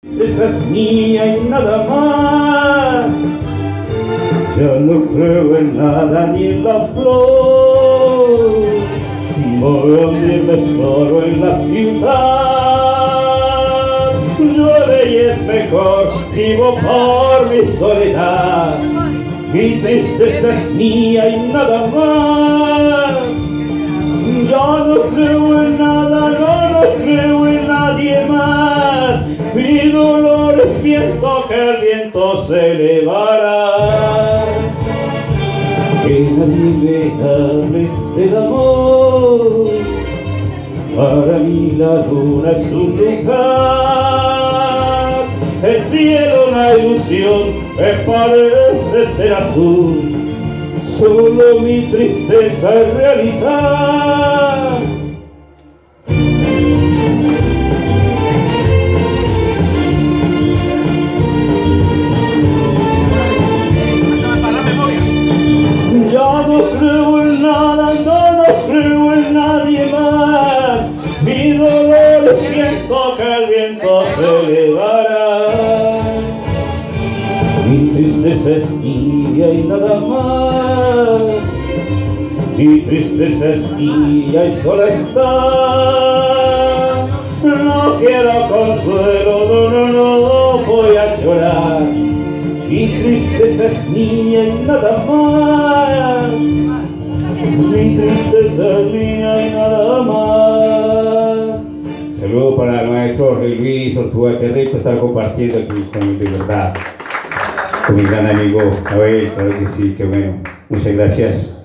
Esa es mía y nada más. Yo no creo en nada ni en la flor. Voy a hundirme solo en la ciudad. Llueve y es mejor, vivo por mi soledad. Mi tristeza es mía y nada más. Yo no creo en nada, no creo en nadie más. Mi dolor es viento que el viento se elevará. Que nadie me hable del amor. Para mí la luna es un lugar, el cielo una ilusión me parece ser azul. Solo mi tristeza es realidad. Ya no creo en nada, no creo en nadie más. Mi dolor es viento que el viento se elevará. Mi tristeza es mía y nada más. Mi tristeza es mía y sola está. No quiero consuelo, no voy a llorar. Mi tristeza es mía y nada más. Mi tristeza es mía y nada más. Saludo para el maestro Jorge Luis Ortúa, qué rico estar compartiendo aquí con mi libertad, con mi gran amigo Abel, claro que sí, qué bueno. Muchas gracias.